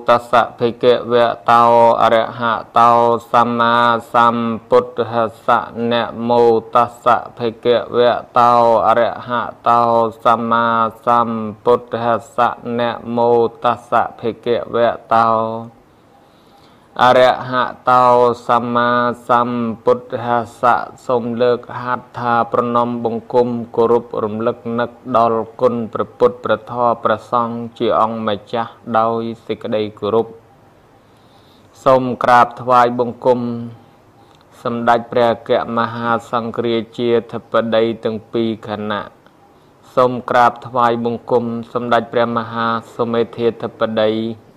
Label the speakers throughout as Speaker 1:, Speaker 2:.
Speaker 1: ตัสสะภะคะวะโตอะระหะโตสัมมาสัมพุทธัสสะนะโมตัสสะภะคะวะโตอะระหะโตสัมมาสัมพุทธัสสะนะโมตัสสะภะคะวะโตอระหะโตสัมมาสัมพุทธัสสะសូមលើកហាត់ថាប្រណម្យបង្គំគោរពរំលឹកនឹកដល់គុណព្រះពុទ្ធព្រះធម៌ព្រះសង្ឃជាអង្គម្ចាស់ដោយសេចក្តីគោរពសូមក្រាបថ្វាយបង្គំសម្ដេចព្រះអគ្គមហាសង្ឃរាជាធិបតីទាំងពីរគណៈសូមក្រាបថ្វាយបង្គំសម្ដេចព្រះមហាសុមេធាធិបតី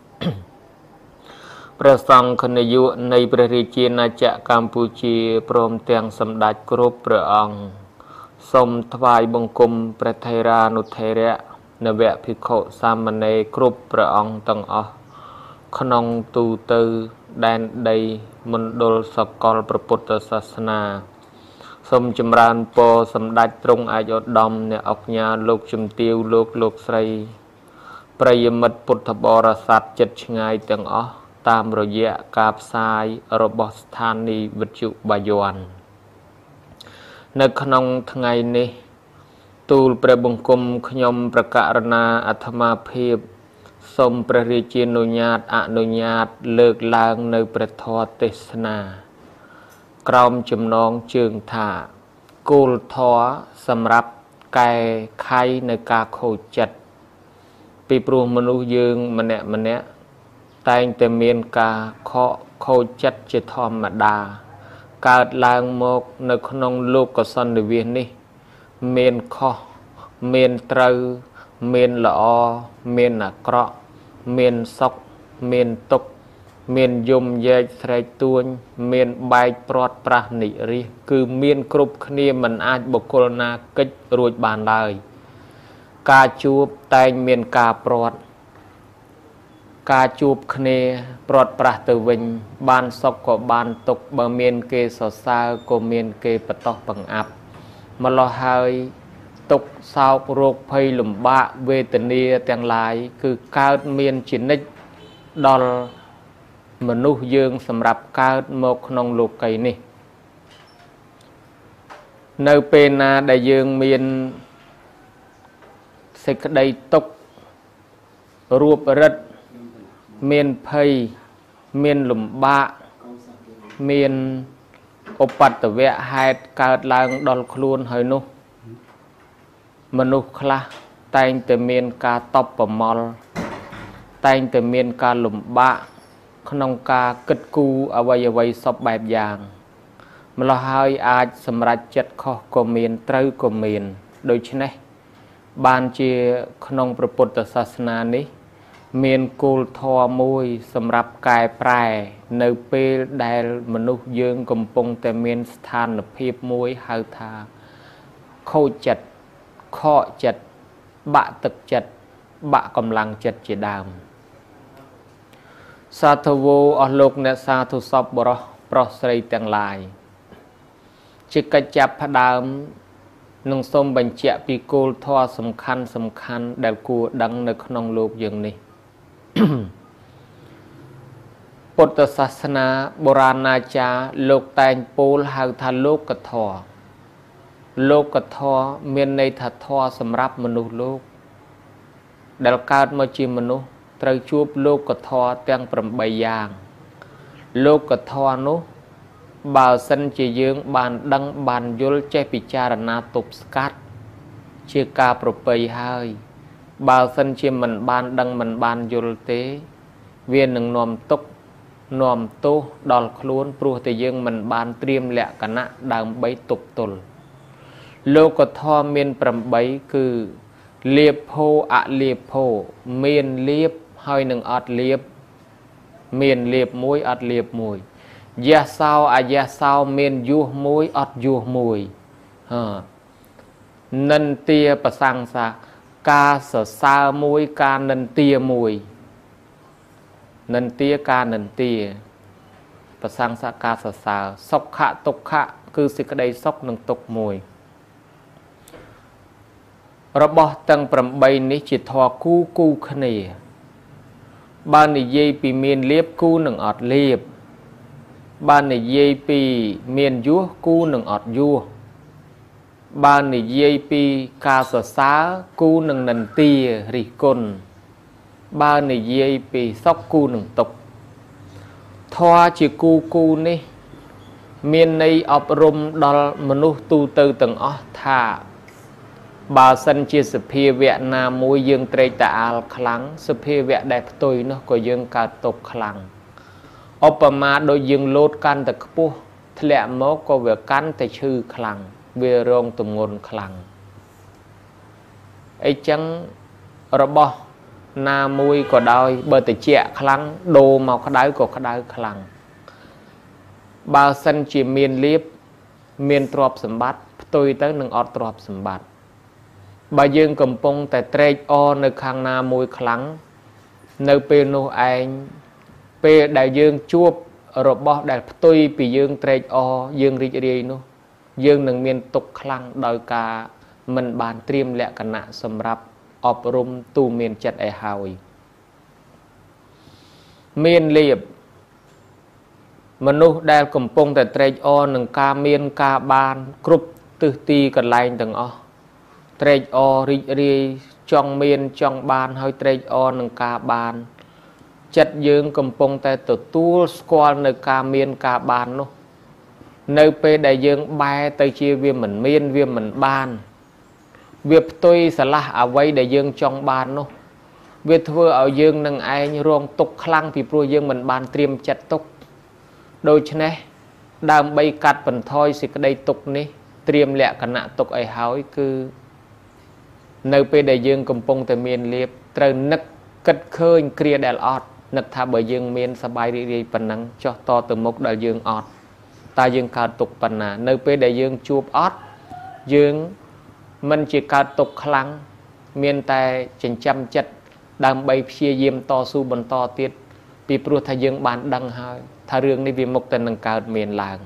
Speaker 1: ព្រះសង្ឃនាយកនៃព្រះរាជាណាចក្រកម្ពុជាព្រមទាំងសម្ដេចគ្រប់ព្រះអង្គសូមថ្វាយបង្គំព្រះថេរានុថេរៈនវភិក្ខុសាមណេរគ្រប់ព្រះអង្គទាំងអស់ក្នុងទូទៅដែនដីមណ្ឌលសកលព្រះពុទ្ធសាសនាសូមចម្រើនពរសម្ដេចទ្រង់ឯកឧត្តមអ្នកអគ្គលោកជំទាវលោកស្រីប្រិយមិត្តពុទ្ធបរិស័ទចិត្តឆ្ងាយទាំងអស់តាមរយៈការផ្សាយរបស់ស្ថានីយ៍វិទ្យុបាយ័ននៅក្នុងថ្ងៃនេះទូលព្រះបង្គំខ្ញុំប្រកាសណាអាត្មាភាពសូមព្រះរាជានុញ្ញាតអនុញ្ញាតលើកឡើងនៅព្រះធម៌ទេសនាក្រោមចំណងជើងថាគោលធម៌សម្រាប់កែខៃនៅការខូចចិត្តពីព្រោះមនុស្សយើងម្នាក់តែងតែមានការខូចចិត្តជាធម្មតាកើតឡើងមកនៅក្នុងលោកកសន្និវាសនេះមានខុសមានត្រូវមានល្អមានអាក្រក់មានសុខមានទុក្ខមានយំយែកស្រែកទួញមានបែកព្រាត់ប្រាសនិរិះគឺមានគ្រប់គ្នាមិនអាចបុគ្គលណាកិច្ចរួចបានឡើយការជួបតែងមានការព្រាត់ការជួបគ្នាព្រាត់ប្រាសទៅវិញបានសុខក៏បានទុក្ខបើមានគេសរសើរក៏មានគេបតោសបង្អាប់ម្ល៉េះហើយទុក្ខសោករោគភ័យលំបាកវេទនាទាំងឡាយគឺកើតមានជានិច្ចដល់មនុស្សយើងសម្រាប់កើតមកក្នុងលោកីនេះនៅពេលណាដែលយើងមានសេចក្តីទុក្ខរូបរិទ្ធមានភ័យមានលំបាកមានឧបទ្ទវៈហេតុកើតឡើងដល់ខ្លួនហើយនោះមនុស្សខ្លះតែងតែមានការតបប្រមល់តែងតែមានការលំបាកក្នុងការគិតគូរអ្វីសពបែបយ៉ាងម្ល៉េះហើយអាចសម្រេចចិត្តខុសក៏មានត្រូវក៏មានដូច្នេះបានជាក្នុងព្រះពុទ្ធសាសនានេះមានគោលធម៌មួយសម្រាប់កែប្រែនៅពេលដែលមនុស្សយើងកំពុងតែមានស្ថានភាពមួយហៅថាខូចចិត្តខកចិត្តបាក់ទឹកចិត្តបាក់កម្លាំងចិត្តជាដើមសាធុវោអស់លោកអ្នកសាធុសពបរោះប្រុសស្រីទាំងឡាយជាកិច្ចចាប់ផ្ដើមនឹងសូមបញ្ជាក់ពីគោលធម៌សំខាន់ដែលគួរដឹងនៅក្នុងលោកយើងនេះពុទ្ធសាសនាបុរាណអាចារ្យលោកតែងពោលហៅថាលោកធម៌លោកធម៌មានន័យថាធម៌សម្រាប់មនុស្សលោកដែលកើតមកជាមនុស្សត្រូវជួបលោកធម៌ទាំង8យ៉ាងលោកធម៌នោះបើសិនជាយើងបានដឹងបានយល់ចេះពិចារណាទប់ស្កាត់ជាការប្រពៃហើយបើសិនជាមិនបានដឹងមិនបានយល់ទេវានឹងនាំទុក្ខនាំទោសដល់ខ្លួនព្រោះតែយើងមិនបានត្រៀមលក្ខណៈដើម្បីទប់ទល់លោកធម៌មាន8គឺលៀបភោអលៀបភោមានលៀបហើយនឹងអត់លៀបមានលៀបមួយអត់លៀបមួយយះសោអាយះសោមានយុះមួយអត់យុះមួយនិន្ទាប្រសង្សាការសរសើរមួយការនិន្ទាមួយនិន្ទាការនិន្ទាប្រសង្សាការសរសើរសុខៈទុក្ខៈគឺសេចក្តីសុខនិងទុក្ខមួយរបស់ទាំង8នេះជាធម៌គូគ្នា ban này dây pi miền liệp cu nừng ọt liệp ban này dây pi miền vua cu nừng ọt vua ban này dây pi ca sơ xá cu nừng nần tia rì côn ban này dây pi sóc cu nừng tục thoa chỉ cu ní miền này ọp rùm đo manu tu tư từng ó thả bà sân chia sẻ phía Việt Nam môi dương trây tạ kháng sẻ phía Việt đẹp tôi nó có dương cả tục kháng Opama đôi dương lốt can tật bố lẹ mốt có việc can tật chư kháng về rong tùm ngôn kháng ấy chẳng rồi bó Nam môi có đôi bờ tật chẹ kháng đồ màu khá đáy của khá đáy kháng bà sân chỉ miền liếp miền trọp sầm bát tôi tới nâng ọt trọp sầm bát bà dương cầm pông tại trây o nơi khang na môi kháng nơi pê nô anh pê đại dương chuột rồi bỏ đại tôi bị dương trây o dương rì rì nô dương nâng miền tục kháng đòi cả mình bàn triêm lẹ cả nạ sầm rạp ọp rùm tu miền chật ai hào miền liệpមនុស្សដែលកំពុងតែត្រេកអរនឹងការមានការបានគ្រប់ទិសទីកន្លែងទាំងអស់ត្រេកអររីករាយចង់មានចង់បានហើយត្រេកអរនឹងការបានចិត្តយើងកំពុងតែទទួលស្គាល់នៅការមានការបាននោះនៅពេលដែលយើងបែរទៅជាវាមិនមានវាមិនបានវាផ្ទុយស្រឡះអ្វីដែលយើងចង់បាននោះវាធ្វើឲ្យយើងនឹងឯងរងទុក្ខខ្លាំងពីព្រោះយើងមិនបានត្រៀមចិត្តទុកដូច្នេះដើម្បីកាត់បន្ថយសេចក្តីទុក្ខនេះត្រៀមលក្ខណៈទុក្ខឲ្យហើយគឺនៅពេលដែលយើងកំពុងតែមានលៀបត្រូវនឹកគិតឃើញគ្រាដែលអត់នឹកថាបើយើងមានសบายរីករាយប៉ុណ្ណឹងចុះតទៅមុខដល់យើងអត់តើយើងកើតទុក្ខប៉ុណ្ណានៅពេលដែលយើងជួបអត់យើងមិនជាកើតទុក្ខខ្លាំងមានតែចិញ្ចឹមចិត្តដើម្បីព្យាយាមតស៊ូបន្តទៀតពីព្រោះថាយើងបានដឹងហើយថារឿងនេះវាមុខតែនឹងកើតមានឡើង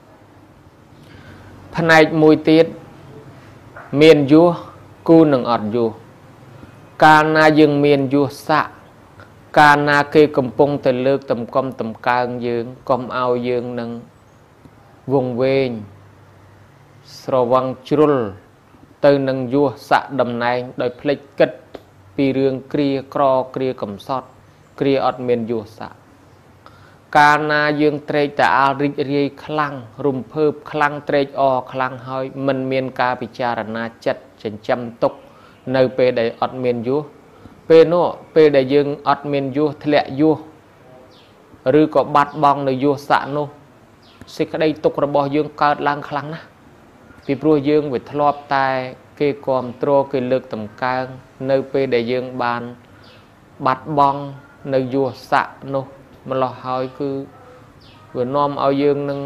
Speaker 1: ផ្នែកមួយទៀតមានយោគូនឹងអត់យោកាលណាយើងមានយោស័កកាលណាគេកំពុងតែលើកតម្កុំតម្កើងយើងកុំឲ្យយើងនឹងវង្វេងស្រវឹងជ្រុលទៅនឹងយោស័កតំណែងដោយភ្លេចគិតពីរឿងគ្រាក្រគ្រាកំសត់គ្រាអត់មានយោស័កកាលណាយើងត្រេកតែអាលរីករាយខ្លាំងរំភើបខ្លាំងត្រេកអរខ្លាំងហើយមិនមានការពិចារណាចិត្តចិញ្ចឹមទុកនៅពេលដែលអត់មានយោពេលនោះពេលដែលយើងអត់មានយោធ្លាក់យោឬក៏បាត់បង់នៅយោស័កនោះសេចក្តីទុករបស់យើងកើតឡើងខ្លាំងណាស់ពីព្រោះយើងវាធ្លាប់តែគេគ្រប់គ្រងគេលើកតម្កើងនៅពេលដែលយើងបានបាត់បង់នៅយោស័កនោះម្លោះហើយគឺវានាំឲ្យយើងនឹង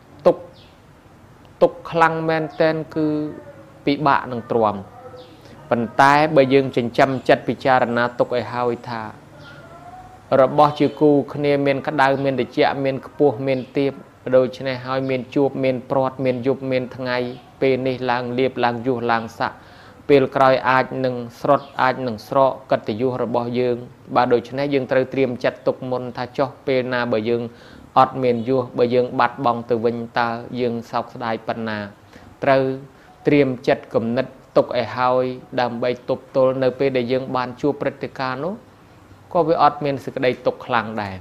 Speaker 1: ទុកខ្លាំងមែនតែនគឺពិបាកនឹងទ្រាំប៉ុន្តែបើយើងចិញ្ចឹមចិត្តពិចារណាទុកឲ្យហើយថារបស់ជាគូគ្នាមានក្តៅមានត្រជាក់មានខ្ពស់មានទាបដូច្នេះហើយមានជួបមានព្រាត់មានយប់មានថ្ងៃពេលនេះឡើងលៀបឡើងយុះឡើងស័កពេលក្រោយអាចនឹងស្រុតអាចនឹងស្រកកិត្តិយសរបស់យើងបាទដូច្នេះយើងត្រូវត្រៀមចិត្តទុកមុនថាចុះពេលណាបើយើងអត់មានយុះបើយើងបាត់បង់ទៅវិញតើយើងសោកស្ដាយប៉ុណ្ណាត្រូវត្រៀមចិត្តគំនិតទុកឲ្យហើយដើម្បីទប់ទល់នៅពេលដែលយើងបានជួបព្រឹត្តិការណ៍នោះក៏វាអត់មានសេចក្តីទុកខ្លាំងដែរ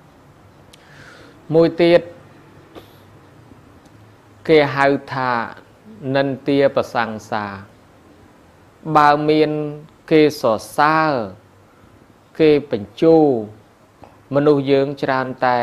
Speaker 1: មួយទៀតគេហៅថានិន្ទាប្រសង្សាបើមានគេសរសើរគេបញ្ជូរមនុស្សយើងច្រើនតែ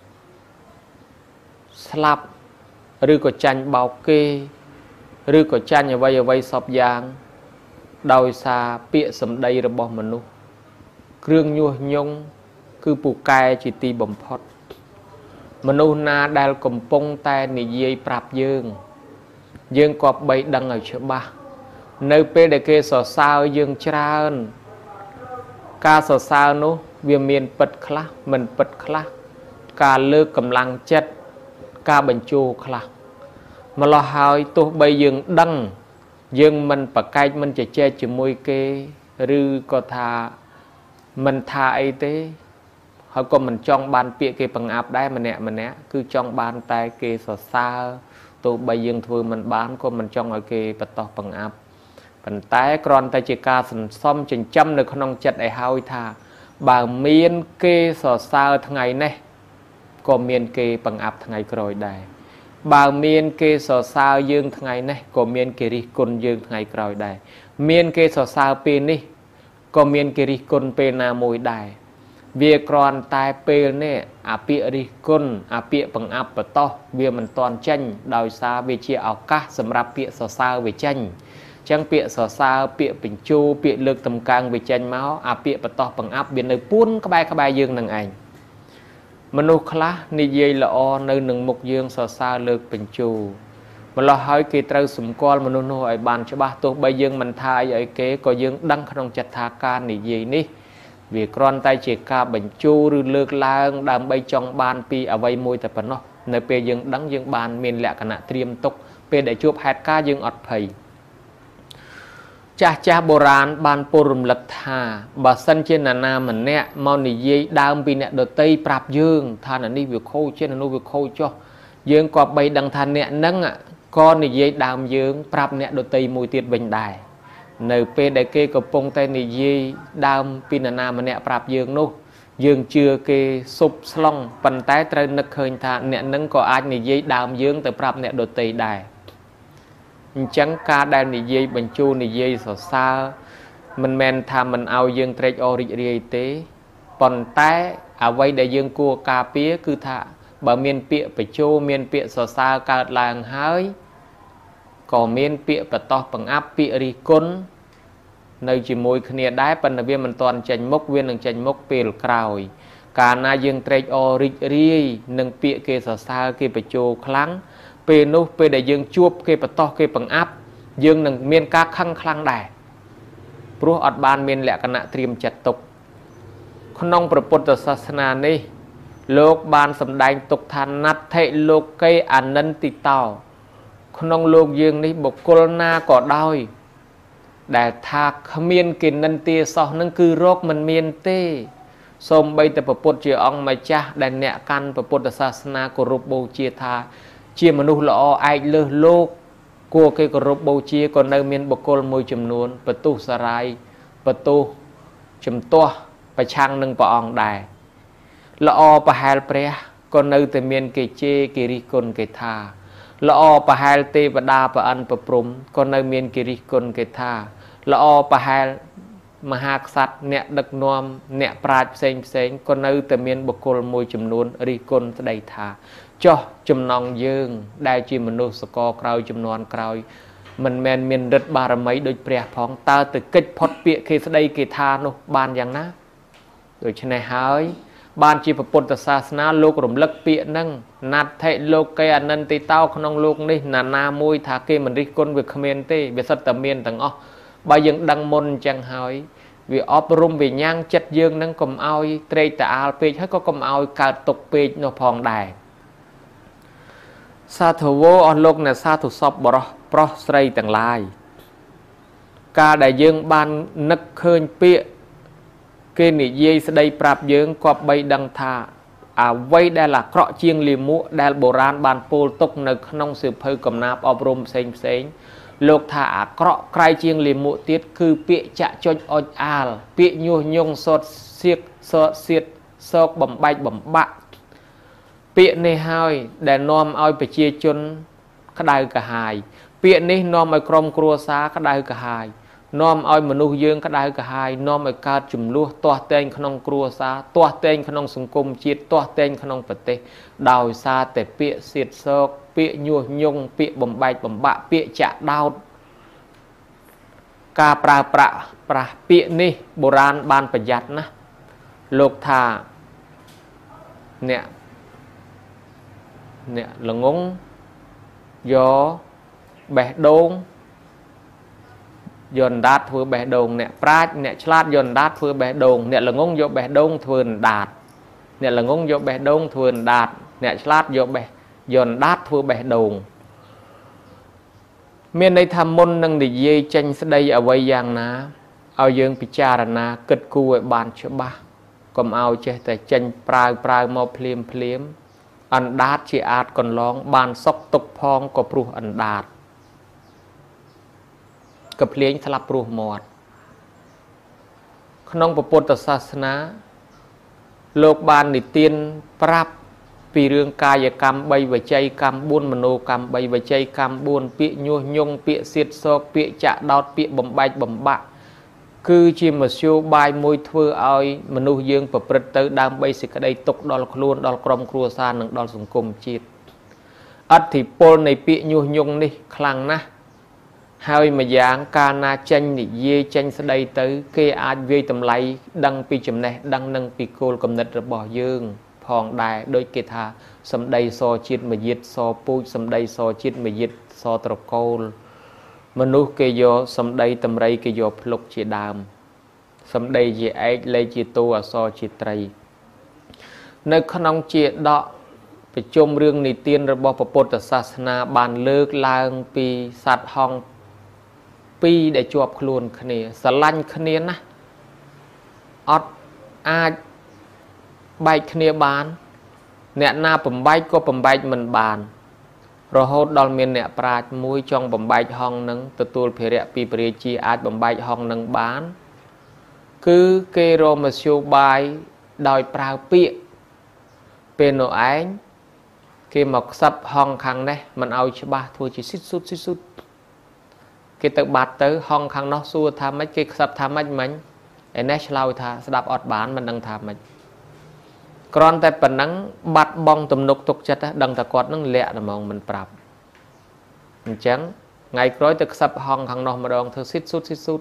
Speaker 1: ស្លាប់ឬក៏ចាញ់បោកគេឬក៏ចាញ់អ្វីសពយ៉ាងដោយសារពាក្យសម្ដីរបស់មនុស្សគ្រឿងញុះញង់គឺពូកែជាទីបំផុតមនុស្សណាដែលកំពុងតែនិយាយប្រាប់យើងក៏បីដឹងឲ្យច្បាស់នៅពេលដែលគេសរសើរយើងច្រើនការសរសើរនោះវាមានពិតខ្លះមិនពិតខ្លះការលើកកម្លាំងចិត្តការបញ្ជូរខ្លះម្ល៉េះហើយទោះបីយើងដឹងយើងមិនប្រកែកមិនជជែកជាមួយគេឬក៏ថាមិនថាអីទេ họ còn mình trong ban bịa cái bằng áp đấy mà nè cứ trong ban tay cái sờ xa tôi bây giờ thôi mình bán còn mình trong ở cái bật to bằng áp phần tay còn tay chỉ ca sần xóm chỉnh châm được không chặt để hao thà bà miên cái sờ xa ngày này còn miên cái bằng áp ngày rồi đây bà miên cái sờ xa dương ngày này còn miên cái đi côn dương ngày rồi đây miên cái sờ xa pin đi còn miên cái đi côn pin na mùi đài việc còn tai pin nè bịa đi côn bịa bằng áp bật to việc mình toàn tranh đòi xa về chia ảo cá sầm rạp bịa sờ xa về tranh chẳng bịa sờ xa bịa bình chu bịa lực tầm càng về tranh máu bịa bật to bằng áp biển nơi buôn các bài dương nằng ảnh manu khá ni dây lọ nơi nâng mục dương sờ xa lực bình chu mà lo hỏi kỳ trâu sủng con manu nô ở bàn cho ba tôi bây dương mình thay ở kế có dương đăng không chặt thà ca ni dây ní vì con tay chỉ ca bình chu rư lực lang đam bay trong ban pi ở vây môi tập nó nơi pe dương đăng dương bàn miền lẹ cả nạ triêm tốc pe để chụp hạt ca dương ọt phầy chaโบราณបានពររំលឹកថាបើសិនជាណានាម្នាក់មកនិយាយដើមពីអ្នកដតីប្រាប់យើងថានេះវាខូចជានោះវាខូចចុះយើងក៏បីដឹងថាអ្នកហ្នឹងក៏និយាយដើមយើងប្រាប់អ្នកដតីមួយទៀតវិញដែរនៅពេលដែលគេកំពុងតែនិយាយដើមពីណានាម្នាក់ប្រាប់យើងនោះយើងជឿគេសុបស្លុងប៉ុន្តែត្រូវនឹកឃើញថាអ្នកហ្នឹងក៏អាចនិយាយដើមយើងទៅប្រាប់អ្នកដតីដែរchẳng ca đàn nị dây bánh chu nị dây sờ xa mình men tham mình ao dương trách ori tế còn té vây đại dương cua cà pía cứ thạ bà miên pịa bánh chu miên pịa sờ xa cả làng hái còn miên pịa bà to bằng áp pịa ri côn nơi chỉ môi khnia đái phần là viên mình toàn chành mốc viên đừng chành mốc pìl cào cả na dương trách ori nâng pịa kê sờ xa kê bánh chu kháng pe nô pe đại dương chuột cái bát to cái bằng áp dương nâng miên ca khăng khăng đài pro ọt ban miên lẹ cana triêm chặt tục khôngประពុទ្ធ ศาสนา នេះ លោក បាន សម្ដែង ទុក ថា ណដ្ឋិ លោកេ អនន្តិតោ ក្នុង លោក យើង នេះ បុគ្គល ណា ក៏ ដោយ ដែល ថា គ្មាន កិនន្ទា សោះ នឹង គឺ រក មិន មាន ទេ សូម បី តែ ប្រពុទ្ធ ជា អង្គ ម្ចាស់ ដែល អ្នក កាន់ ប្រពុទ្ធ សាសនា គោរព បូជា ថា ជាមនុស្សល្អឯកលើសលោកគួរគេគោរពបូជាក៏នៅមានបុគ្គលមួយចំនួនបន្ទុះសារាយបន្ទុះជំទាស់ប្រឆាំងនឹងព្រះអង្គដែរល្អប្រហែលព្រះក៏នៅតែមានគេជេរគេរិះគន់គេថាល្អប្រហែលទេវតាប្រអិនប្រព្រំក៏នៅមានគេរិះគន់គេថាល្អប្រហែលមហាក្សត្រអ្នកដឹកនាំអ្នកប្រាជ្ញផ្សេងក៏នៅតែមានបុគ្គលមួយចំនួនរិះគន់ស្ដីថាចោះចំណងយើងដែលជាមនុស្សសកលក្រោយចំនួនក្រោយមិនមែនមានរិទ្ធបារមីដូចព្រះផងតើទៅកិច្ចផុតពាក្យគេស្ដីគេថានោះបានយ៉ាងណាដូច្នេះហើយបានជាពុទ្ធសាសនាលោករំលឹកពាក្យហ្នឹងណាត់ថេលោកេអនន្តិតោក្នុងលោកនេះណានាមួយថាគេមិនរិះគន់វាគ្មានទេវាសិតតែមានទាំងអស់បើយើងដឹងមុនអញ្ចឹងហើយវាអប់រំវិញ្ញាណចិត្តយើងនឹងកុំឲ្យត្រេកតាអាលពេកហើយក៏កុំឲ្យកើតទុកពេកនោះផងដែរសាធវោអស់លោកអ្នកសាធុសពបរោះប្រុសស្រីទាំងឡាយការដែលយើងបាននឹកឃើញពាក្យគេនិយាយស្ដីប្រាប់យើងគប្បីដឹងថាអ្វីដែលអាក្រក់ជាងលាមកដែលបុរាណបានពោលទុកនៅក្នុងសៀវភៅកំណាព្យអប់រំផ្សេងលោកថាអាក្រក់ក្រៃជាងលាមកទៀតគឺពាក្យចាក់ចុចអុចអាលពាក្យញុះញង់សតសៀកសតសៀតសោកបំបែកបំបាក់ពាក្យនេះហើយដែលនាំឲ្យប្រជាជនក្តៅក្រហាយពាក្យនេះនាំឲ្យក្រុមគ្រួសារក្តៅក្រហាយនាំឲ្យមនុស្សយើងក្តៅក្រហាយនាំឲ្យកើតចំនួនទាស់តែងក្នុងគ្រួសារទាស់តែងក្នុងសង្គមជាតិទាស់តែងក្នុងប្រទេសដោយសារតែពាក្យសៀតសោកពាក្យញុះញង់ពាក្យបំបែកបំបាក់ពាក្យចាក់ដោតការប្រើប្រាស់ពាក្យនេះបុរាណបានប្រយ័ត្នណាលោកថាអ្នកល្ងងយកបេះដូងយកអណ្ដាតធ្វើបេះដូងអ្នកប្រាជ្ញអ្នកឆ្លាតយកអណ្ដាតធ្វើបេះដូងអ្នកល្ងងយកបេះដូងធ្វើអណ្ដាតអ្នកល្ងងយកបេះដូងធ្វើអណ្ដាតអ្នកឆ្លាតយកអណ្ដាតធ្វើបេះដូងមានន័យថាមុននឹងនិយាយចេញស្ដីអ្វីយ៉ាងណាឲ្យយើងពិចារណាគិតគូរឲ្យបានច្បាស់កំឲ្យចេះតែចេញប្រើមកភ្លាមអណ្ដាតជាអាចកន្លងបានសុកទុកផងក៏ព្រោះអណ្ដាតក៏ភ្លេងស្លាប់ព្រោះមាត់ក្នុងពុទ្ធសាសនាលោកបាននិទានប្រាប់ពីរឿងកាយកម្ម3វចីកម្ម4មនោកម្ម3វចីកម្ម4ពាក្យញុះញង់ពាក្យសៀតសោកពាក្យចាក់ដោតពាក្យបំបែកបំបាក់គឺជាមធ្យោបាយមួយធ្វើឲ្យមនុស្សយើងប្រព្រឹត្តទៅដើម្បីសេចក្តីទុកដល់ខ្លួនដល់ក្រុមគ្រួសារនិងដល់សង្គមជាតិអធិពលនៃពាក្យញុះញង់នេះខ្លាំងណាស់ហើយម្យ៉ាងកាលណាចេញនិយាយចេញស្ដីទៅគេអាចវាយតម្លៃដឹងពីចំណេះដឹងនិងពីគោលគំនិតរបស់យើងផងដែរដូចគេថាសម្ដីសជាតិមយាទសពូជសម្ដីសជាតិមយាទសត្រកូលមនុស្សគេយកសម្ដីតម្រៃគេយកភ្លុកជាដើមសម្ដីជាឯកលេខជាតួអក្សរជាត្រីនៅក្នុងជាដកប្រជុំរឿងនិទានរបស់ពុទ្ធសាសនាបានលើកឡើងពីសត្វហង្សពីរដែលជាប់ខ្លួនគ្នាស្រឡាញ់គ្នាណាអត់អាចបែកគ្នាបានអ្នកណាបំបែកក៏បំបែកមិនបានរហូតដល់មានអ្នកប្រាជ្ញមួយចង់បំបែកហង្សនឹងទទួលភារៈពីព្រះរាជាអាចបំបែកហង្សនឹងបានគឺគេរមធ្យោបាយដោយប្រើពាក្យពេលនោះឯងគេមកខ្សឹបហង្សខាងនេះមិនឲ្យច្បាស់ធ្វើជាស៊ីតស៊ុតគេទៅបាត់ទៅហង្សខាងនោះសួរថាម៉េចគេខ្សឹបថាម៉េចមិញឯនេះឆ្លើយថាស្ដាប់អត់បានមិនដឹងថាម៉េចគ្រាន់តែប៉ុណ្ណឹងបាត់បង់ទំនុកទុកចិត្តដឹងតែគាត់នឹងលាក់តែហ្មងមិនប្រាប់អញ្ចឹងថ្ងៃក្រោយទៅខ្សឹបហង្សខាងនោះម្ដងធ្វើស៊ីតស៊ុត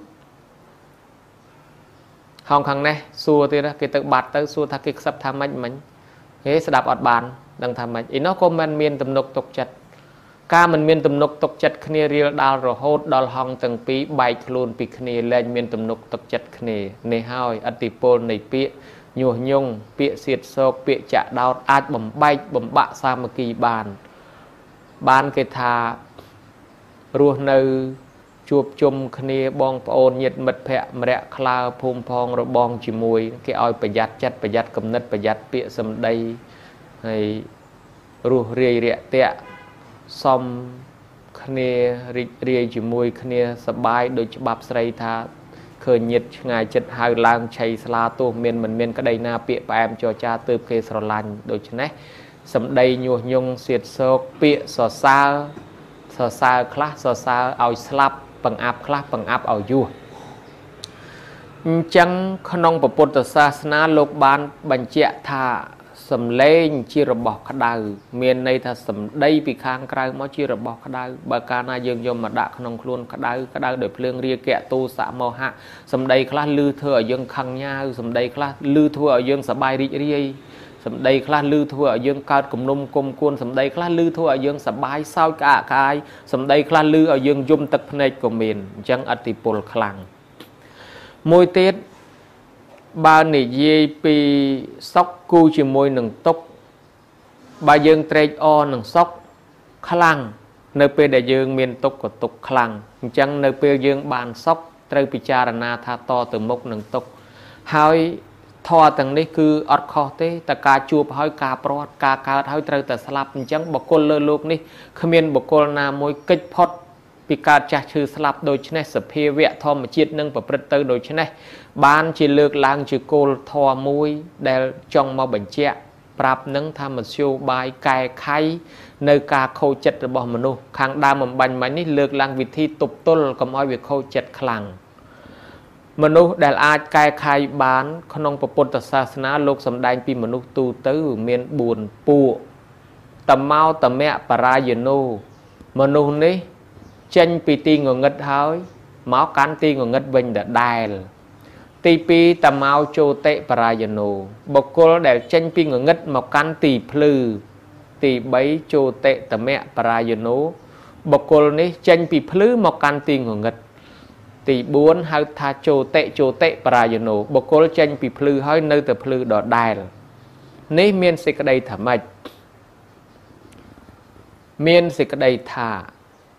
Speaker 1: ហង្សខាងនេះសួរទៀតគេទៅបាត់ទៅសួរថាគេខ្សឹបថាម៉េចមិញហេស្ដាប់អត់បានដឹងថាម៉េចអីនោះក៏មិនមានទំនុកទុកចិត្តការមិនមានទំនុកទុកចិត្តគ្នារៀលដាល់រហូតដល់ហង្សទាំងពីរបែកខ្លួនពីគ្នាលែងមានទំនុកទុកចិត្តគ្នានេះហើយឥទ្ធិពលនៃពាក្យញុះញង់ពាក្យសៀតសោកពាក្យចាក់ដោតអាចបំបែកបំបាក់សាមគ្គីបានគេថារស់នៅជួបជុំគ្នាបងប្អូនញាតិមិត្តភ័ក្តិម្រាក់ក្លើភូមិផងរបងជាមួយគេឲ្យប្រយ័ត្នចិត្តប្រយ័ត្នគំនិតប្រយ័ត្នពាក្យសម្ដីហើយរស់រាយរាក់ទាក់សំគ្នារីករាយជាមួយគ្នាសប្បាយដោយច្បាប់ស្រីថាឃើញញាតិឆ្ងាយចិត្តហៅឡើងឆៃស្លាទោះមានមិនមានក្តីណាពាក្យផ្អែមចរចាទើបគេស្រឡាញ់ដូច្នេះសម្ដីញុះញង់សៀតសោកពាក្យសរសើរខ្លះសរសើរឲ្យស្លាប់បង្អាប់ខ្លះបង្អាប់ឲ្យយួសអញ្ចឹងក្នុងពុទ្ធសាសនាលោកបានបញ្ជាក់ថាសំឡេងជារបស់ក្តៅមានន័យថាសម្ដីពីខាងក្រៅមកជារបស់ក្តៅបើកាលណាយើងយកមកដាក់ក្នុងខ្លួនក្តៅដោយភ្លើងរាគៈទូសៈមោហៈសម្ដីខ្លះលឺធ្វើឲ្យយើងខឹងញ៉ាវសម្ដីខ្លះលឺធ្វើឲ្យយើងសប្បាយរីករាយសម្ដីខ្លះលឺធ្វើឲ្យយើងកើតគំនុំគុំគួនសម្ដីខ្លះលឺធ្វើឲ្យយើងសប្បាយសោកក្អាកកាយសម្ដីខ្លះលឺឲ្យយើងយំទឹកភ្នែកក៏មានអញ្ចឹងឥទ្ធិពលខ្លាំងមួយទៀតបើនិយាយពីសុខគូជាមួយនឹងទុក្ខបើយើងត្រេកអរនឹងសុខខ្លាំងនៅពេលដែលយើងមានទុក្ខក៏ទុក្ខខ្លាំងអញ្ចឹងនៅពេលយើងបានសុខត្រូវពិចារណាថាតទៅមុខនឹងទុក្ខហើយធម៌ទាំងនេះគឺអត់ខុសទេតែការជួបហើយការប្រត់ការកើតហើយត្រូវតែស្លាប់អញ្ចឹងបុគ្គលលើលោកនេះគ្មានបុគ្គលណាមួយកិច្ចផុតពីកើតចាស់ឈឺស្លាប់ដូច្នេះសភាវៈធម្មជាតិនឹងប្រព្រឹត្តទៅដូច្នេះបានជាលើកឡើងជាគោលធម៌មួយដែលចង់មកបញ្ជាក់ប្រាប់នឹងថាមធ្យោបាយកែខៃនៅការខូចចិត្តរបស់មនុស្សខាងដើមបំបញ្ញមិញនេះលើកឡើងវិធីទប់ទល់កុំឲ្យវាខូចចិត្តខ្លាំងមនុស្សដែលអាចកែខៃបានក្នុងពុទ្ធសាសនាលោកសម្ដែងពីមនុស្សទូទៅមាន4ពួកតមោតមៈបរាយណូមនុស្សនេះចេញពីទីងងឹតហើយមកកាន់ទីងងឹតវិញដដែលទី2តមោជោតិបរាយណូបុគ្គលដែលចេញពីងងឹតមកកាន់ទីភ្លឺទី3ជោតិតមៈបរាយណូបុគ្គលនេះចេញពីភ្លឺមកកាន់ទីងងឹតទី4ហៅថាជោតិបរាយណូបុគ្គលចេញពីភ្លឺហើយនៅតែភ្លឺដដែលនេះមានសេចក្តីថាម៉េចមានសេចក្តីថា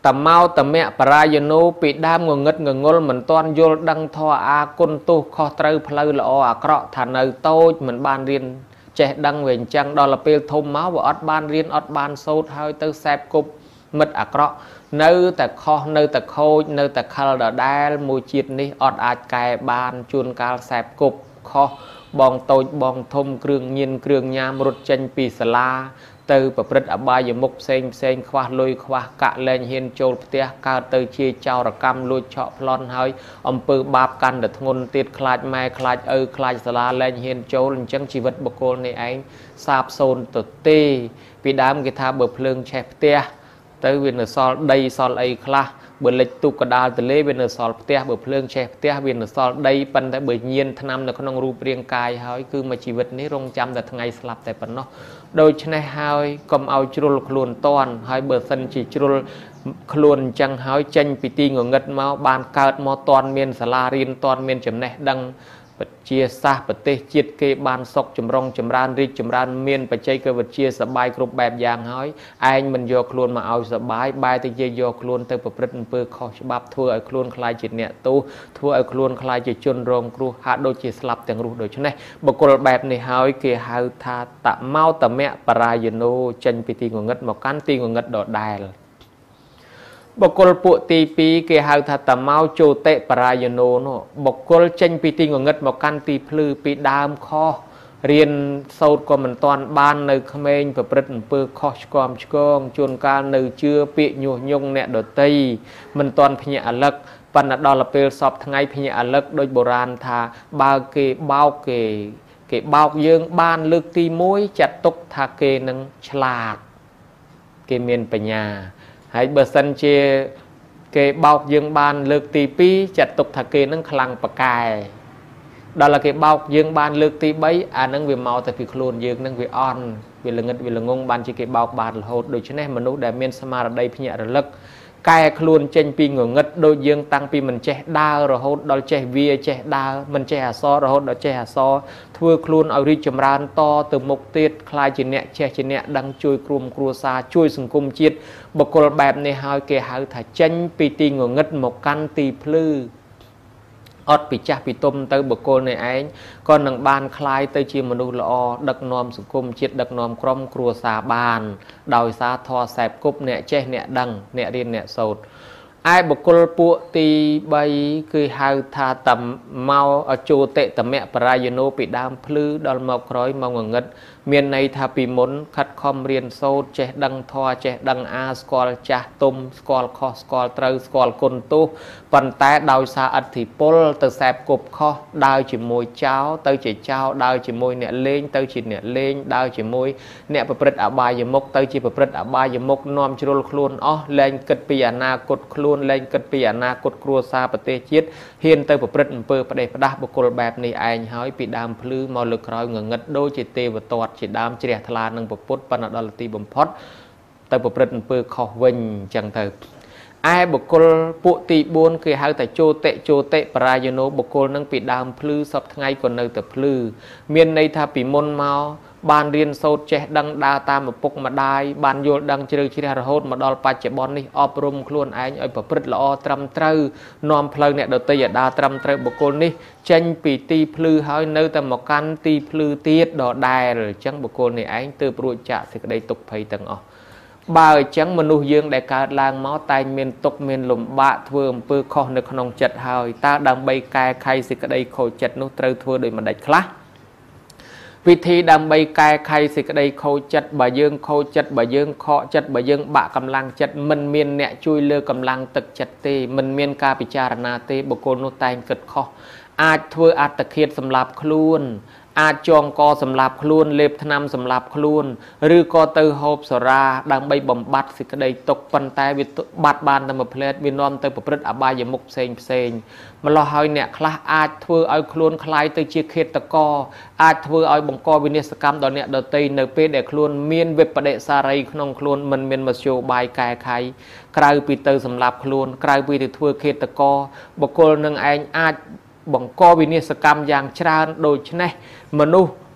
Speaker 1: ตะเมาตะแม่ปรายโนปีดามงดงลเหมือนตอนโยลดังทออากุนตุคอเตอพลายละอากระฐานเอาโตเหมือนบานเรียนเจดังเวียนจังดอลเปลทมเมาว่าอดบานเรียนอดบานโซดเฮาเตอแซบกุบมัดอากระเนื้อแต่คอเนื้อแต่โคเนื้อแต่คาร์ดได้มูจิตนี้อดอาจกายบานจูนการแซบกุบคอบองโตบองทมเครื่องยินเครื่องยามรถจันปีสลาเตอประพฤติอบายมุกเซงคว้าลอยคว้ากะเลนเห็นโจลเตียกาเตอเชียเจ้าระกำลอยเฉาะพลอนหอยอมปือบาปกันเดือดงนติดคลาดไม้คลาดคลาดสลาเลนเห็นโจลจังชีวิตบุคคลในไอ้สาบโซนตุตีปีดามกิธาเบิดเพลิงแชฟเตียเตอวินซอลได้ซอลไอคลาเบอร์เล็กตุกระดาลตะเล่เวนซอลเตียเบอร์เพลิงแชฟเตียเวนซอลได้ปันแต่เบอร์เยียนทนำในขนมรูปเรียงกายหอยคือมาชีวิตนี้รงจำแต่ทั้งไงสลับแต่ปันเนาะโดยชนะหอยกำเอาจุลคลุนต้อนหอยเบอร์สันจีจุลคลุนจังหอยจังปีตีงเงิดมาบานเกิดมอตอนเมียนสลารินตอนเมียนจำแนดังปัจเจียซาปเตจิตเกบานซกจำรองจำรานริจำรานเมียนปัจเจกปัจเจียสบายกรุบแบบอย่างหอยไอ้มันโยคลวนมาเอาสบายบายแต่โยคลวนเตอประพฤติเปื้อขอฉบับทั่วไอ้คลวนคลายจิตเนี่ยตู้ทั่วไอ้คลวนคลายจิตจนรองครูหาโดยจิตสลับแต่งรูโดยฉะนั้นบุคคลแบบในหอยเกหาธาตะเมาตะแม่ปรายโนจันปิติงงัดหมอกันตีงงัดดอดได้บกลปุตีปีเกหาธาตะเมาโจเตปรายโนโนบกลเจนปีติงงัดหมอกันตีพลือปีดามคอเรียนโซดก็มันตอนบ้านในเขมรประพฤติเปื้อคอชกอมชกองจนการในเชื่อปีหยวงเนดตีมันตอนพญาลักปันดอลเปลสอบทั้งไงพญาลักโดยโบราณทาบาเกเบาเกเบาเยืองบ้านลึกตีมุ้ยจัดตกทาเกนังฉลาดเกเมียนปัญญาให้เบอร์ซันเจเกเบาเยืองบ้านเลือกตีปีจัดตกทะเกนั่งคลังปะกายดอลลาร์เกเบาเยืองบ้านเลือกตีใบนั่งเวียเมาแต่ปีโคลนเยืองนั่งเวียอ่อนเวียละเงิดเวียละงงบ้านเจเกเบาบ้านโหดโดยเฉพาะมนุษย์ได้เมียนสมาร์ได้พิญญาระลึกกายคลวนเจนปีเงเงิดโดยยังตั้งปีมันเจดาวระหดดอลเจเวียเจดาวมันเจหาซอระหดดอลเจหาซอทั่วคลวนเอาริจมรานต่อตึมกเตียคลายจีเนะเจจีเนะดังช่วยกลุ่มครัวซาช่วยสังคมจิตบกลแบบในหายเกหาถ่ายเจนปีตีเงเงิดหมกกันตีพลื้ออดปีจ่าปีต้มเตอบุคคลในไอ้ก็นังบานคลายเตอจีมนุษย์ละอดักนอมสังคมจิตดักนอมครอมครัวซาบานดาวซาทอแสบกุบเนี่ยเจเนี่ยดังเนี่ยเรียนเนี่ยโสดไอ้บุคคลปุตีใบคือหาธาตำเมาโจเตตแม่ปรายโนปีดามพลื้อดอลมาคร้อยมาเงิดเมียนในทาปีมนคัดคอมเรียนโซดเจดังทอเจดังอาสกอลจ่าตุมสกอลคอสกอลเตอร์สกอลกุนตุปันแต่ดาวซาอัฐิปลเตอแสบกบคอดาวจิมวยเจ้าเตอจิเจ้าดาวจิมวยเนี่ยเล่งเตอจิเนี่ยเล่งดาวจิมวยเนี่ยประพฤติอบายมกเตอจิประพฤติอบายมกนอมจุลคลุนอ๋อแรงกิดปียนากดคลุนแรงกิดปียนากดครัวซาปเตจิตเฮียนเตอประพฤติเปิดประเดี๋ยวประดับบุคคลแบบนี้ไอ้หายปีดามพลื้อมอลครอยเงิดโดจิเตวตอดจิดามเจียทลานังปพุทธปนดลตีบมพดเตอประพฤติเปิดขอวิญจังเตอไอ้บุคคลปุติบุญคือหาแต่โจเตปรายโนบุคคลนั่งปีดามพลื้อสับทั้งไงก่อนเนอแต่พลื้อเมียนในทาปีมนเมาบานเรียนโซเจดังดาตามมาปกมาได้บานโยดังเจริญชิดาโหดมาดอลปัจจบอนนี่อบรมคลวนไอ้ไอ้ประพฤติละอตรำเตอนอมเพลิงเนี่ยเดตีดาตรำเตอบุคคลนี่เจนปีตีพลื้อหายเนอแต่หมกันตีพลื้อตีดดอได้หรือจังบุคคลนี่ไอ้เติบรู้จักสิกได้ตกภัยตังอ๋อบาจังมนุษย์ยังได้การล้างเมาตายเมนตกเมนหลุมบะเทือมเปื้อคอในขนมจัดหายตาดังใบกายใครสิกได้โคจัดนุตรเทือโดยมันได้คละวิธีดังใบกายใครสิกได้โคจัดบ่ยังโคจัดบ่ยังเคาะจัดบ่ยังบะกำลังจัดมันเมียนเนี่ยช่วยเลือกำลังตึกจัดเตมันเมียนกาปิจารณาเตบุคคลนุตายเกิดคออาจเทืออาจตะเคียนสำหรับคลุนอาจจองกอสำหรับคลุนเล็บทนำสำหรับคลุนหรือกอเตอร์โฮบสราดังใบบำบัดสิกได้ตกปันแต่วิบัดบานตามเพลดวินอมเตอร์ประพฤติอบายมุกเซงมันรอให้เนี่ยคลาอาจเทือเอาคลุนคลายเตอร์เชียเคตกออาจเทือเอาบังกอวินิสกรรมตอนเนี่ยดตีเนเปเดคลุนเมียนเว็บประเดสารีขนมคลุนมันเมียนมาโชบายกายไข่กลายปีเตอร์สำหรับคลุนกลายปีเตอร์เทือเคตกอบุคคลหนึ่งเองอาจบังกอวินิสกรรมอย่างชราโดยเฉพาะมนุษย์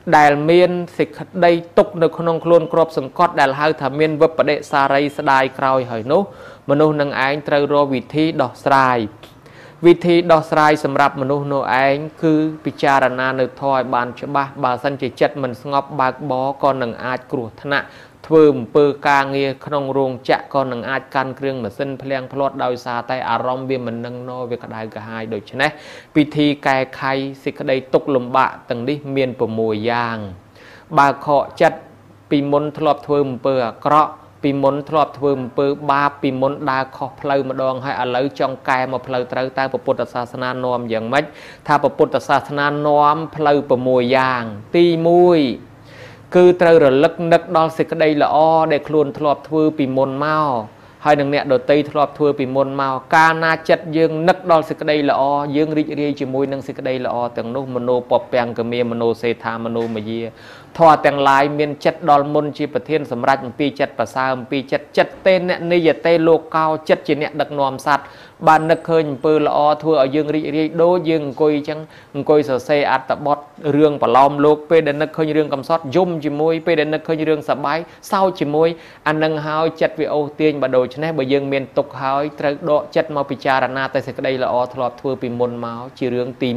Speaker 1: ដែលមានសេចក្តីទុកនៅក្នុងខ្លួនក្របសង្កត់ដែលហៅថាមានវិបដិសារីស្ដាយក្រោយហើយនោះមនុស្សនឹងឯងត្រូវរកវិធីដោះស្រាយវិធីដោះស្រាយសម្រាប់មនុស្សនោះឯងគឺពិចារណានៅធម៌ឲ្យបានច្បាស់បើសិនជាចិត្តមិនស្ងប់បើកបរក៏នឹងអាចគ្រោះថ្នាក់ធ្វើអំពើការងារក្នុងរោងចក្រក៏នឹងអាចកាន់គ្រឿងម៉ាស៊ីនភ្លៀងភ្លាត់ដោយសារតែអារម្មណ៍វាមិននឹងណវាក្តៅក្រហាយដូច្នេះពិធីកែខៃសេចក្តីទុកលំបាកទាំងនេះមាន6យ៉ាងបើខកចិត្តពីមុនធ្លាប់ធ្វើអំពើអាក្រក់ពីមុនធ្លាប់ធ្វើអំពើបាបពីមុនដើរខុសផ្លូវម្ដងហើយឥឡូវចង់កែមកផ្លូវត្រូវតែពុទ្ធសាសនានាំយ៉ាងម៉េចថាពុទ្ធសាសនានាំផ្លូវ6យ៉ាងទី1គឺត្រូវរលឹកនឹកដល់សេចក្តីល្អដែលខ្លួនធ្លាប់ធ្វើពីមុនមកហើយនឹងអ្នកដតីធ្លាប់ធ្វើពីមុនមកកាលណាចិត្តយើងនឹកដល់សេចក្តីល្អយើងរីករាយជាមួយនឹងសេចក្តីល្អទាំងនោះមโนពពាំងកមាមโนសេដ្ឋាមโนមយាធម៌ទាំងឡាយមានចិត្តដល់មុនជាប្រធានសម្រាប់អំពីចិត្តប្រសើរអំពីចិត្តទេអ្នកនិយតេលោកកោចិត្តជាអ្នកដឹកនាំសត្វបាននឹកឃើញអំពើល្អធ្វើឲ្យយើងរីករាយដូចយើងអង្គុយអញ្ចឹងអង្គុយសរសេរអត្ថបទរឿងប្រឡោមលោកពេលដែលនឹកឃើញរឿងកំសត់យំជាមួយពេលដែលនឹកឃើញរឿងសប្បាយសោកជាមួយអានឹងហើយចិត្តវាអូសទាញបើដូច្នេះបើយើងមានទុកហើយត្រូវដកចិត្តមកពិចារណាតែសេចក្តីល្អធ្លាប់ធ្វើពីមុនមកជារឿងទី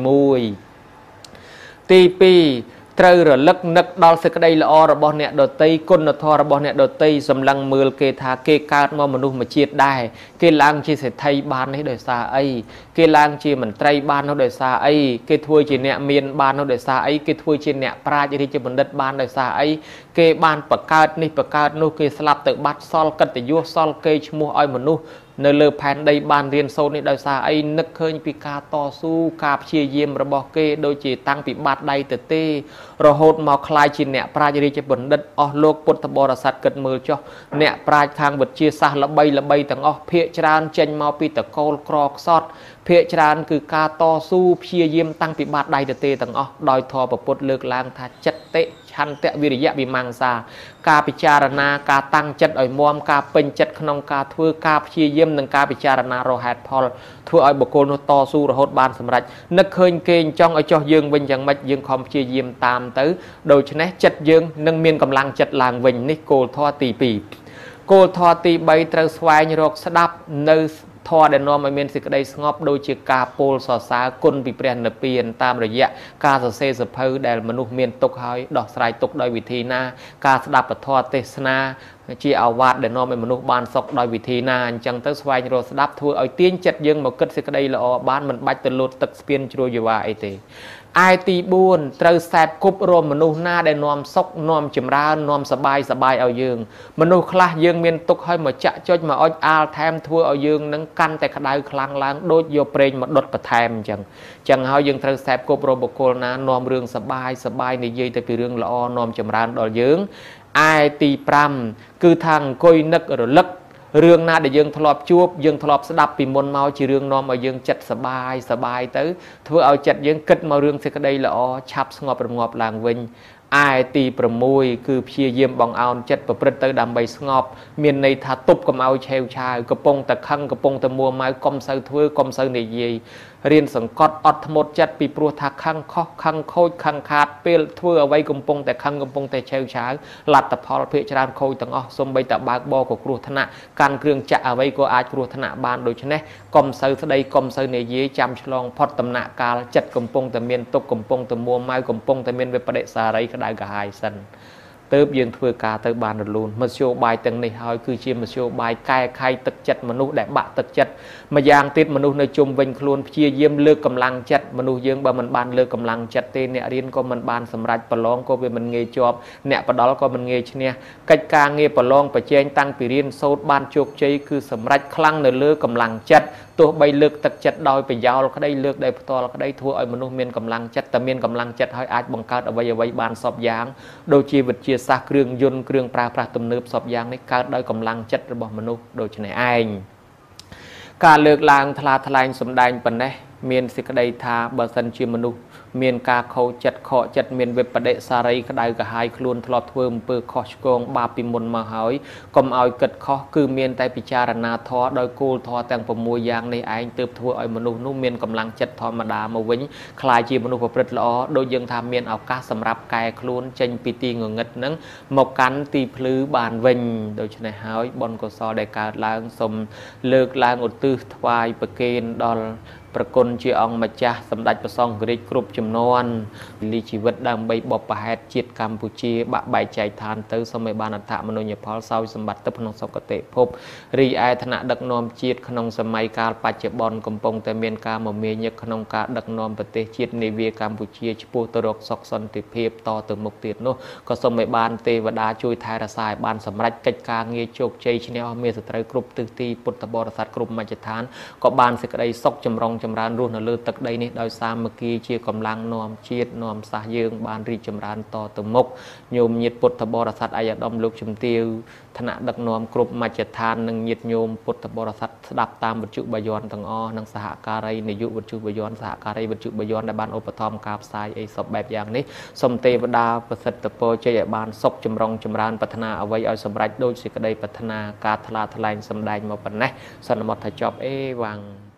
Speaker 1: 1ទី2ត្រូវរលឹកនឹកដល់សេចក្តីល្អរបស់អ្នកដតីគុណធម៌របស់អ្នកដតីសម្លឹងមើលគេថាគេកើតមកមនុស្សមួយជាតិដែរគេឡើងជាសេដ្ឋីបាននេះដោយសារអីគេឡើងជាមន្ត្រីបាននោះដោយសារអីគេធ្វើជាអ្នកមានបាននោះដោយសារអីគេធ្វើជាអ្នកប្រាជ្ញរាជបណ្ឌិតបានដោយសារអីគេបានបង្កើតនេះបង្កើតនោះគេស្លាប់ទៅបាត់សល់កិត្តិយសសល់គេឈ្មោះឲ្យមនុស្សនៅលើផែនដីបានរៀនសូត្រនេះដោយសារអីនឹកឃើញពីការតស៊ូការព្យាយាមរបស់គេដូចជាតាំងពីបាត់ដៃទៅទេរហូតមកខ្លាយជាអ្នកប្រាជ្ញរាជបណ្ឌិតអស់លោកពុទ្ធបរិស័ទគិតមើលចុះអ្នកប្រាជ្ញខាងវិទ្យាសាស្ត្រល្បីទាំងអស់ភាគច្រើនចេញមកពីតកូលក្រខ្សត់ភាគច្រើនគឺការតស៊ូព្យាយាមតាំងពីបាត់ដៃទៅទេទាំងអស់ដោយធម៌ពុទ្ធលើកឡើងថាចិត្តតិឆន្ទៈវិរិយៈវិមង្សាការពិចារណាការតាំងចិត្តឲ្យមាំការពេញចិត្តក្នុងការធ្វើការព្យាយាមនិងការពិចារណារហេតុផលធ្វើឲ្យបុគ្គលនោះតស៊ូរហូតបានសម្រេចនឹកឃើញគេចង់ឲ្យចោះយើងវិញយ៉ាងម៉េចយើងខំព្យាយាមតាមទៅដូច្នេះចិត្តយើងនឹងមានកម្លាំងចិត្តឡើងវិញនេះគោលធម៌ទី2គោលធម៌ទី3ត្រូវស្វែងរកស្ដាប់នៅធម៌ដែលនាំឲ្យមានសេចក្តីស្ងប់ដូចជាការពោលសរសើរគុណពីព្រះនិព្វានតាមរយៈការសរសេរសភៅដែលមនុស្សមានទុកហើយដោះស្រាយទុកដោយវិធីណាការស្ដាប់ពធទេសនាជាអាវាតដែលនាំឲ្យមនុស្សបានសុខដោយវិធីណាអញ្ចឹងទៅស្វែងរកស្ដាប់ធ្វើឲ្យទាញចិត្តយើងមកគិតសេចក្តីល្អបានមិនបាច់ទៅលោតទឹកស្ពានជ្រោយយវ៉ាអីទេឯទី4ត្រូវសែបគប់រមមនុស្សណាដែលនាំសុខនាំចម្រើននាំសបាយឲ្យយើងមនុស្សខ្លះយើងមានទុកឲ្យមកចាក់ចុចមកអុចអាលថែមធ្វើឲ្យយើងនឹងកាន់តែក្តៅខ្លាំងឡើងដូចយកប្រេងមកដុតបន្ថែមអញ្ចឹងហើយយើងត្រូវសែបគប់របុគ្គលណានាំរឿងសបាយនិយាយទៅពីរឿងល្អនាំចម្រើនដល់យើងឯទី5គឺថាអង្គុយនឹករលឹករឿងណាដែលយើងធ្លាប់ជួបយើងធ្លាប់ស្ដាប់ពីមុនមកជារឿងនាំឲ្យយើងចិត្តសបាយទៅធ្វើឲ្យចិត្តយើងគិតមករឿងសេចក្តីល្អឆាប់ស្ងប់រងាប់ឡើងវិញឯទី6គឺព្យាយាមបងអោនចិត្តប្រព្រឹត្តទៅដើម្បីស្ងប់មានន័យថាទប់កុំឲ្យឆេវឆាវកំពុងតែខឹងកំពុងតែមួម៉ៅកុំសូវធ្វើកុំសូវនិយាយរៀនសង្កត់អត់ធ្មត់ចិត្តពីព្រោះថាខឹងខុសខឹងខូចខឹងខាតពេលធ្វើអ្វីកំពុងតែខឹងកំពុងតែឆេវឆាវលទ្ធផលភាគច្រើនខូចទាំងអស់សូម្បីតែបើកបរក៏គ្រោះថ្នាក់កាន់គ្រឿងចាក់អ្វីក៏អាចគ្រោះថ្នាក់បានដូច្នេះកុំសូវស្ដីកុំសូវនិយាយចាំឆ្លងផុតដំណាក់កាលចិត្តកំពុងតែមានទុកកំពុងតែមួម៉ៅកំពុងតែមានវិបដិសារីក្តៅក្រហាយសិនទើបយើងធ្វើការទៅបានរលូនមធ្យោបាយទាំងនេះហើយគឺជាមធ្យោបាយកែខៃទឹកចិត្តមនុស្សដែលបាក់ទឹកចិត្តម្យ៉ាងទៀតមនុស្សនៅជុំវិញខ្លួនព្យាយាមលើកកម្លាំងចិត្តមនុស្សយើងបើមិនបានលើកកម្លាំងចិត្តទេអ្នករៀនក៏មិនបានសម្រេចប្រឡងក៏វាមិនងាយជាប់អ្នកបដលក៏មិនងាយឈ្នះកិច្ចការងារប្រឡងប្រជែងតាំងពីរៀនសូត្របានជោគជ័យគឺសម្រេចខ្លាំងនៅលើកម្លាំងចិត្តទោះបីលើកទឹកចិត្តដោយប្រយោលក្តីលើកដោយផ្ទាល់ក្តីធ្វើឲ្យមនុស្សមានកម្លាំងចិត្តតែមានកម្លាំងចិត្តហើយអាចបង្កើតអ្វីបានសពយ៉ាងដូចជាវិទ្យាសាស្ត្រគ្រឿងយន្តគ្រឿងប្រើប្រាស់ទំនើបសពយ៉ាងនេះកើតដោយកម្លាំងចិត្តរបស់មនុស្សដូចនេះឯងការលើកឡើងថ្លាថ្លែងសម្ដែងប៉ុណ្ណេះមានសេចក្តីថាបើសិនជាមនុស្សមានការខោចិត្តខកចិត្តមានវិបដិសារីក្តៅក្រហាយខ្លួនធ្លាប់ធ្វើអំពើខុសឆ្គងបាបពីមុនមកហើយកុំឲ្យគិតខុសគឺមានតែពិចារណាធម៌ដោយគោលធម៌ទាំង6យ៉ាងនេះឯងទើបធ្វើឲ្យមនុស្សនោះមានកម្លាំងចិត្តធម្មតាមកវិញคล้ายជាមនុស្សប្រព្រឹត្តល្អដូចយើងថាមានឱកាសសម្រាប់កែខ្លួនចេញពីទីងងឹតហ្នឹងមកកាន់ទីភ្លឺបានវិញដូច្នេះហើយបុណ្យកុសលដែលកើតឡើងសូមលើកឡើងឧទ្ទិសថ្វាយប្រគេនដល់ប្រគុណជាអង្គម្ចាស់សម្ដេចព្រះសង្ឃរាជគ្រប់ចំនួនលីជីវិតដើម្បីបបផែតជាតិកម្ពុជាបាក់បែកចែកឋានទៅសូមឲ្យបានអត្ថមនោញ្ញផលសោយសម្បត្តិទៅក្នុងសុគតិភពរីឯឋានៈដឹកនាំជាតិក្នុងសម័យកាលបច្ចុប្បន្នកំពុងតែមានការមមាញឹកក្នុងការដឹកនាំប្រទេសជាតិនាវាកម្ពុជាឆ្ពោះទៅរកសុខសន្តិភាពតទៅមុខទៀតនោះក៏សូមឲ្យបានទេវតាជួយថែរក្សាឲ្យបានសម្រេចកិច្ចការងារជោគជ័យឈ្នះអស់មានសត្រូវគ្រប់ទិសទីពុទ្ធបរិស័ទគ្រប់មជ្ឈដ្ឋានក៏បានសេចក្តីសុខចម្រុងចម្រើនរស់នៅលើទឹកដីនេះដោយសាមគ្គីជាកម្លាំងនាំជាតិនាំសាសយើងបានរីកចម្រើនតទៅមុខញោមញាតពុទ្ធបរិស័ទអាយដាមលោកជំទាវឋានៈដឹកនាំគ្រប់មជ្ឈដ្ឋាននិងញាតញោមពុទ្ធបរិស័ទស្ដាប់តាមវិទ្យុបាយ័នទាំងអស់និងសហការីនាយកវិទ្យុបាយ័នសហការីវិទ្យុបាយ័នដែលបានឧបត្ថម្ភការផ្សាយអីសពបែបយ៉ាងនេះសូមទេវតាប្រសិទ្ធពរជ័យឲ្យបានសុខចម្រុងចម្រើនប្រាថ្នាអ្វីឲ្យសម្រេចដោយសេចក្តីប្រាថ្នាការថ្លាថ្លែងសម្ដែងមកប៉ុណ្ណេះសន្មតថាចប់អេវ៉ាំង